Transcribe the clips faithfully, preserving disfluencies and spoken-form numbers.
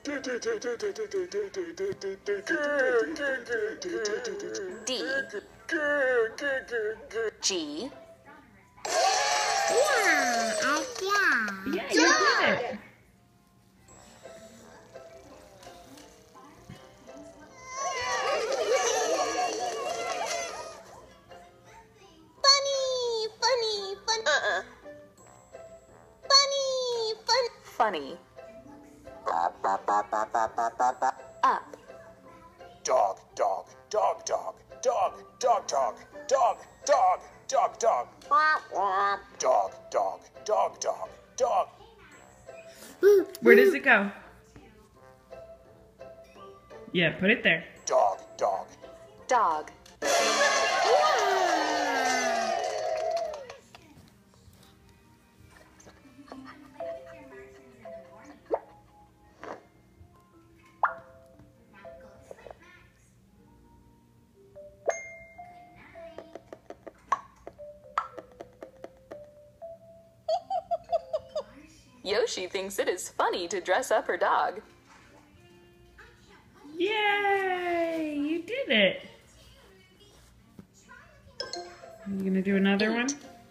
D. G. Yeah, Yeah, you did it. Funny, funny, funny. Uh-uh. Funny, funny. Funny. Up. Dog, dog, dog, dog, dog, dog, dog, dog, dog, dog, dog. Dog, dog, dog, dog, dog. Where does it go? Yeah, put it there. Dog, dog. Dog. Yoshi thinks it is funny to dress up her dog. Yay! You did it. You gonna do another one?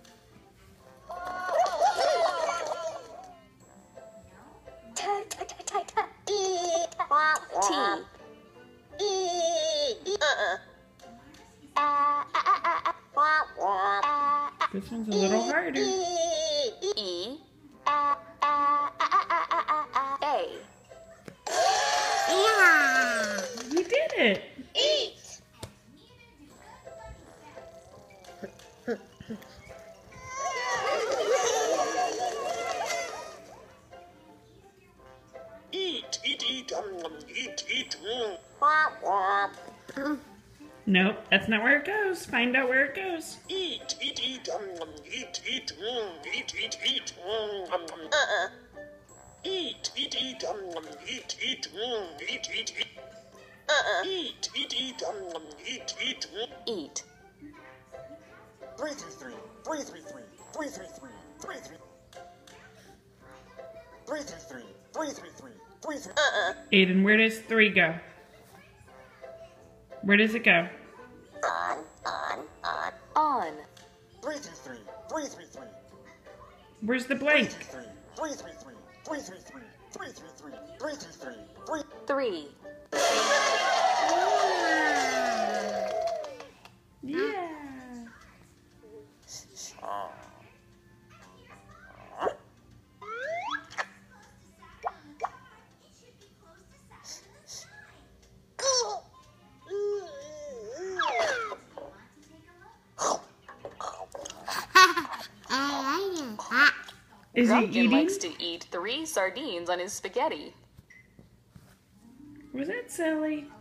This one's a little harder. E. A. Yeah. You did it. Eat. Eat, eat, eat, um, um, eat, eat. Mm. Nope, that's not where it goes. Find out where it goes. Eat, eat, eat, um, um, eat, eat, mm. Eat, eat, eat. Mm, um, um. Uh-uh. Eat, eat, eat, um, um, eat, eat, mm. Eat, eat, eat. Uh-uh. Eat, eat, eat, um, um, eat, eat. Mm. Eat. Three, three, three, three, three, three, three, three, three, three, three. Three, three, three, three, three, three, three, three. Uh-uh. Aiden, where does three go? Where does it go? On, on, on. On. Three, three, three, three, three, three. Where's the Three, blank? three, three, three, three, three, three, three, three, three, three, three, three, three, three. Three. Yeah. Is he Grumpkin eating? likes to eat three sardines on his spaghetti. Was that silly?